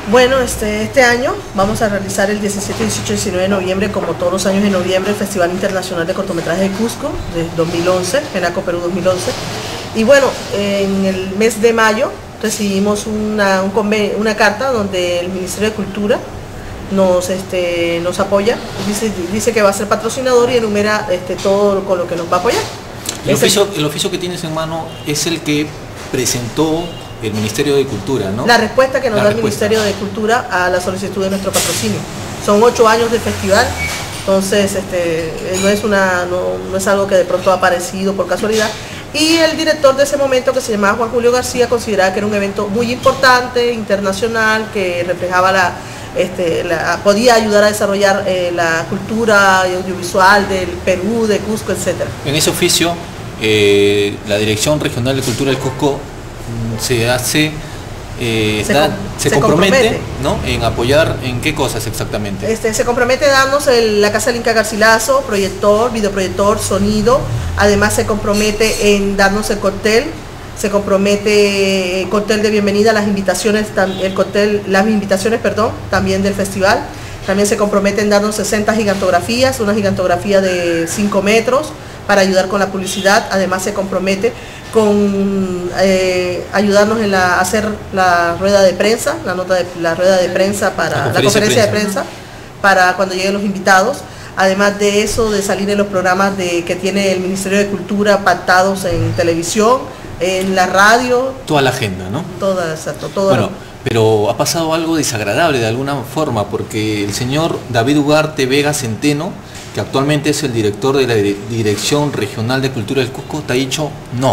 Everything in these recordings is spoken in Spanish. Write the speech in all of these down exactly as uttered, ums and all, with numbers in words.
Bueno, este, este año vamos a realizar el diecisiete, dieciocho y diecinueve de noviembre, como todos los años de noviembre, el Festival Internacional de Cortometraje de Cusco, de dos mil once, FENACO Perú dos mil once. Y bueno, en el mes de mayo recibimos una, un conven una carta donde el Ministerio de Cultura nos, este, nos apoya, dice, dice que va a ser patrocinador y enumera este, todo con lo que nos va a apoyar. El oficio, el oficio que tienes en mano es el que presentó el Ministerio de Cultura, ¿no? La respuesta que nos la da respuesta. el Ministerio de Cultura a la solicitud de nuestro patrocinio. Son ocho años de festival, entonces este, no, es una, no, no es algo que de pronto ha aparecido por casualidad. Y el director de ese momento, que se llamaba Juan Julio García, consideraba que era un evento muy importante, internacional, que reflejaba la, este, la podía ayudar a desarrollar eh, la cultura audiovisual del Perú, de Cusco, etcétera. En ese oficio, eh, la Dirección Regional de Cultura del Cusco se hace, eh, se, da, com se, se compromete, compromete ¿no? En apoyar, ¿en qué cosas exactamente? Este, se compromete a darnos el, la Casa del Inca Garcilaso, proyector, videoproyector, sonido. Además se compromete en darnos el cóctel, se compromete el cóctel de bienvenida, las invitaciones, el cóctel, las invitaciones, perdón, también del festival. También se compromete en darnos sesenta gigantografías, una gigantografía de cinco metros para ayudar con la publicidad. Además se compromete con eh, ayudarnos en la, hacer la rueda de prensa, la nota de la rueda de prensa para la conferencia, la conferencia de, prensa. de prensa para cuando lleguen los invitados. Además de eso, de salir en los programas de, que tiene el Ministerio de Cultura pactados en televisión, en la radio. Toda la agenda, ¿no? Toda, exacto. Todo bueno, lo... pero ha pasado algo desagradable de alguna forma, porque el señor David Ugarte Vega Centeno, que actualmente es el director de la Dirección Regional de Cultura del Cusco, te ha dicho no.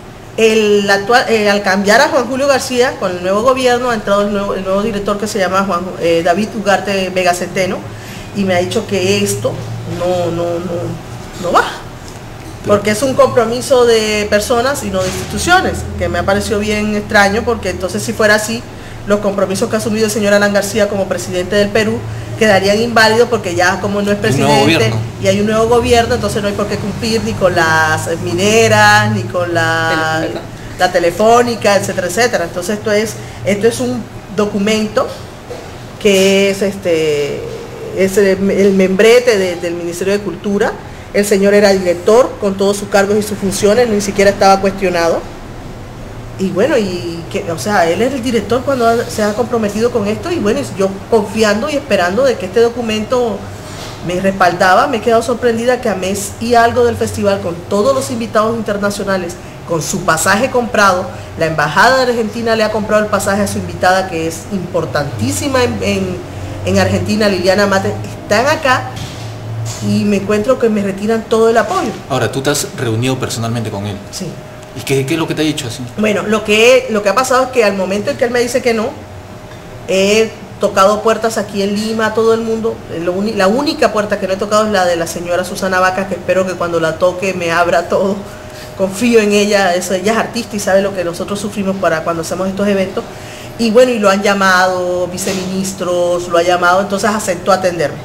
El actual, eh, al cambiar a Juan Julio García, con el nuevo gobierno, ha entrado el nuevo, el nuevo director que se llama Juan, eh, David Ugarte Vega Centeno, y me ha dicho que esto no, no, no, no va, porque es un compromiso de personas y no de instituciones, que me ha parecido bien extraño, porque entonces si fuera así, los compromisos que ha asumido el señor Alan García como presidente del Perú quedarían inválidos, porque ya como no es presidente y hay un nuevo gobierno, entonces no hay por qué cumplir ni con las mineras, ni con la, telefónica. la telefónica, etcétera, etcétera. Entonces esto es, esto es un documento que es, este, es el, el membrete de, del Ministerio de Cultura. El señor era director con todos sus cargos y sus funciones, ni siquiera estaba cuestionado. Y bueno, y que, o sea, él es el director cuando ha, se ha comprometido con esto, y bueno, yo confiando y esperando de que este documento me respaldaba, me he quedado sorprendida que a mes y algo del festival, con todos los invitados internacionales, con su pasaje comprado, la embajada de Argentina le ha comprado el pasaje a su invitada, que es importantísima en, en, en Argentina, Liliana Mate, están acá, y me encuentro que me retiran todo el apoyo. Ahora, ¿tú te has reunido personalmente con él? Sí. ¿Y qué, qué es lo que te ha dicho así? Bueno, lo que, lo que ha pasado es que al momento en que él me dice que no, he tocado puertas aquí en Lima, todo el mundo. Lo uni, la única puerta que no he tocado es la de la señora Susana Vaca, que espero que cuando la toque me abra todo. Confío en ella, eso, ella es artista y sabe lo que nosotros sufrimos para cuando hacemos estos eventos. Y bueno, y lo han llamado, viceministros, lo ha llamado, entonces aceptó atenderme.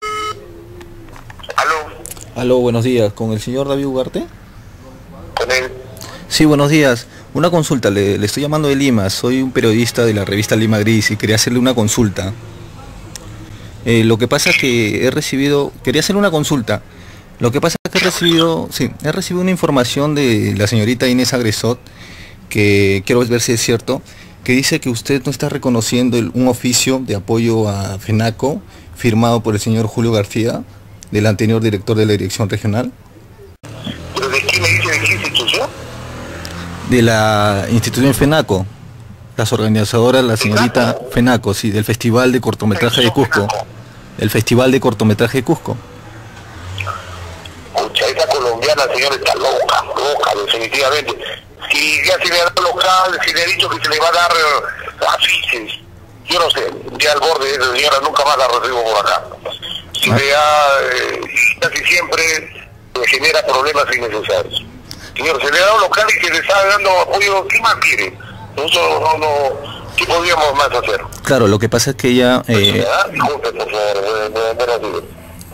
Aló. Aló, buenos días. ¿Con el señor David Ugarte? Con él. Sí, buenos días. Una consulta, le, le estoy llamando de Lima, soy un periodista de la revista Lima Gris y quería hacerle una consulta. Eh, lo que pasa es que he recibido, quería hacerle una consulta. Lo que pasa es que he recibido, sí, he recibido una información de la señorita Inés Agresot, que quiero ver si es cierto, que dice que usted no está reconociendo el, un oficio de apoyo a FENACO firmado por el señor Julio García, del anterior director de la Dirección Regional. ¿Pero de qué me dice, de qué institución? De la institución FENACO, las organizadoras, la señorita FENACO, sí, del Festival de Cortometraje de Cusco. El Festival de Cortometraje de Cusco. Escucha, esa colombiana, señor, está loca, loca, definitivamente. Si ya se le ha dado local, si le ha dicho que se le va a dar afiches, yo no sé, ya al borde de esa señora nunca más la recibo por acá. Si ah. le da, eh, casi siempre le genera problemas innecesarios. Señor, se le ha dado local y se le está dando apoyo. ¿Qué más quiere? Nosotros no, no, ¿qué podríamos más hacer? Claro, lo que pasa es que ella... Eh... Disculpe, por favor, buenos días.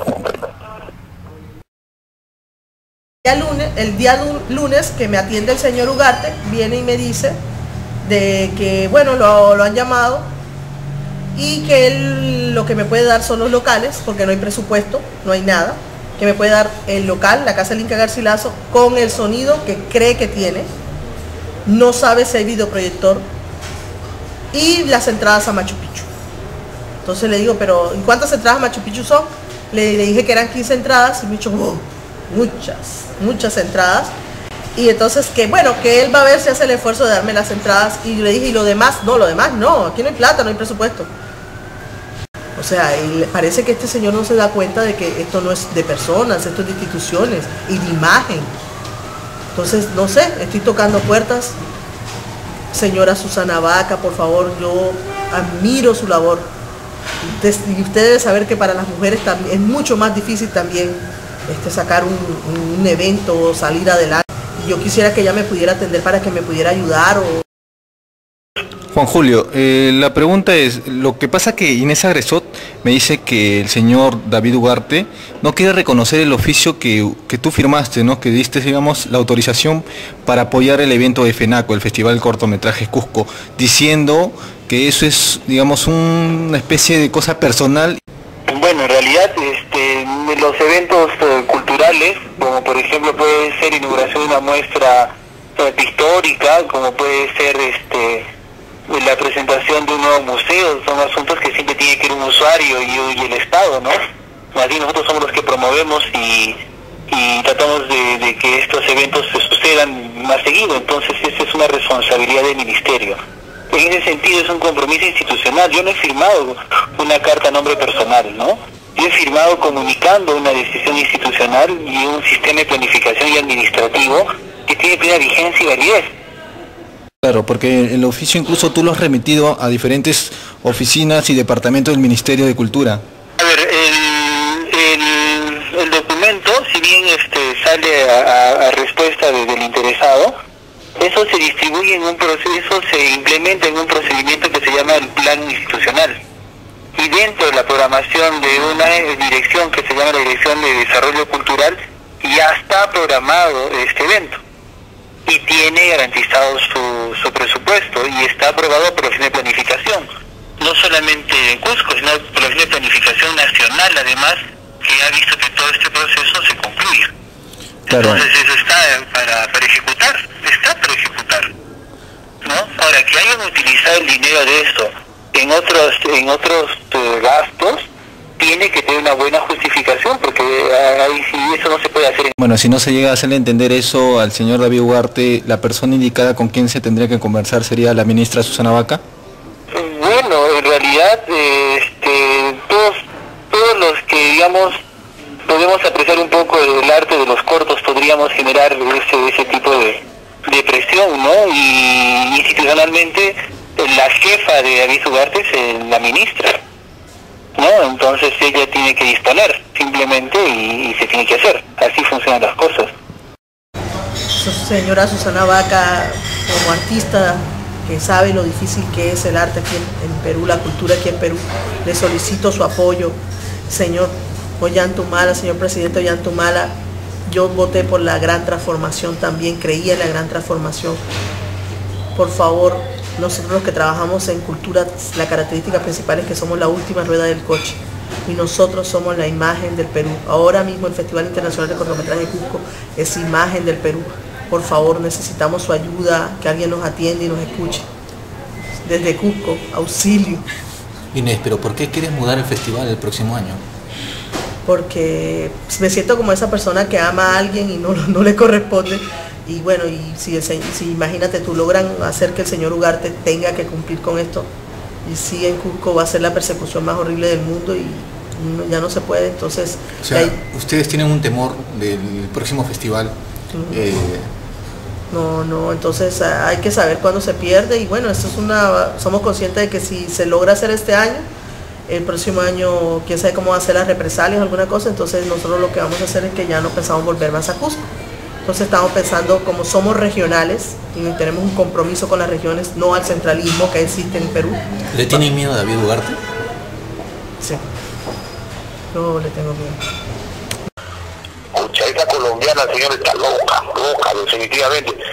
El día, lunes, el día lunes que me atiende el señor Ugarte, viene y me dice de que, bueno, lo, lo han llamado y que él lo que me puede dar son los locales, porque no hay presupuesto, no hay nada, que me puede dar el local, la Casa del Inca Garcilaso, con el sonido que cree que tiene, no sabe si hay videoproyector, y las entradas a Machu Picchu. Entonces le digo, pero ¿en cuántas entradas a Machu Picchu son? Le, le dije que eran quince entradas, y me dijo, oh, muchas, muchas entradas. Y entonces que bueno, que él va a ver si hace el esfuerzo de darme las entradas, y le dije, y lo demás, no, lo demás no, aquí no hay plata, no hay presupuesto. O sea, y parece que este señor no se da cuenta de que esto no es de personas, esto es de instituciones y de imagen. Entonces, no sé, estoy tocando puertas. Señora Susana Baca, por favor, yo admiro su labor. Y usted debe saber que para las mujeres también es mucho más difícil también este, sacar un, un evento o salir adelante. Yo quisiera que ella me pudiera atender para que me pudiera ayudar. O... Juan Julio, eh, la pregunta es, lo que pasa que Inés Agresot me dice que el señor David Ugarte no quiere reconocer el oficio que, que tú firmaste, ¿no? Que diste, digamos, la autorización para apoyar el evento de FENACO, el Festival de Cortometrajes Cusco, diciendo que eso es, digamos, una especie de cosa personal. Bueno, en realidad este, los eventos eh, culturales, como por ejemplo puede ser inauguración de una muestra eh, pictórica, como puede ser este la presentación de un nuevo museo, son asuntos que siempre tiene que ir un usuario y, y el Estado, ¿no? Más bien nosotros somos los que promovemos y, y tratamos de, de que estos eventos se sucedan más seguido, entonces esa es una responsabilidad del Ministerio. En ese sentido es un compromiso institucional. Yo no he firmado una carta a nombre personal, ¿no? Yo he firmado comunicando una decisión institucional y un sistema de planificación y administrativo que tiene plena vigencia y validez. Claro, porque el oficio incluso tú lo has remitido a diferentes oficinas y departamentos del Ministerio de Cultura. A ver, el, el, el documento, si bien este sale a, a, a respuesta de, del interesado, eso se distribuye en un proceso, se implementa en un procedimiento que se llama el plan institucional. Y dentro de la programación de una dirección que se llama la Dirección de Desarrollo Cultural, ya está programado este evento. Y tiene garantizado su, su presupuesto y está aprobado por la Oficina de Planificación. No solamente en Cusco, sino por la Oficina de Planificación Nacional, además, que ha visto que todo este proceso se concluya. Claro. Entonces eso está para, para ejecutar, está para ejecutar, ¿no? Ahora, que hayan utilizado el dinero de esto en otros en otros eh, gastos, tiene que tener una buena justificación, porque ahí sí eso no se puede hacer. Bueno, si no se llega a hacerle entender eso al señor David Ugarte, la persona indicada con quien se tendría que conversar sería la ministra Susana Baca. Bueno, en realidad, eh, este, todos, todos los que, digamos, podemos apreciar un poco el arte de los cortos, podríamos generar ese, ese tipo de, de presión, ¿no? Y institucionalmente la jefa de David Ugarte es la ministra, ¿no? Entonces ella tiene que disponer simplemente y, y se tiene que hacer. Así funcionan las cosas. Señora Susana Baca, como artista que sabe lo difícil que es el arte aquí en, en Perú, la cultura aquí en Perú, le solicito su apoyo. Señor Ollantumala, señor presidente Ollantumala, yo voté por la gran transformación también, creía en la gran transformación. Por favor, nosotros los que trabajamos en cultura, la característica principal es que somos la última rueda del coche y nosotros somos la imagen del Perú. Ahora mismo el Festival Internacional de Cortometraje de Cusco es imagen del Perú. Por favor, necesitamos su ayuda, que alguien nos atienda y nos escuche. Desde Cusco, auxilio. Inés, pero ¿por qué quieres mudar el festival el próximo año? Porque me siento como esa persona que ama a alguien y no, no le corresponde. Y bueno, y si, el, si imagínate tú logran hacer que el señor Ugarte tenga que cumplir con esto, y si en Cusco va a ser la persecución más horrible del mundo y no, ya no se puede, entonces... O sea, hay... ustedes tienen un temor del próximo festival. Uh-huh. eh... No, no, entonces hay que saber cuándo se pierde y bueno, esto es una, somos conscientes de que si se logra hacer este año, el próximo año quién sabe cómo va a ser las represalias o alguna cosa, entonces nosotros lo que vamos a hacer es que ya no pensamos volver más a Cusco. Entonces estamos pensando, como somos regionales y tenemos un compromiso con las regiones, no al centralismo que existe en Perú. ¿Le tienen miedo a David Ugarte? Sí, no le tengo miedo. Escucha, esa colombiana, señor, está loca, loca, definitivamente.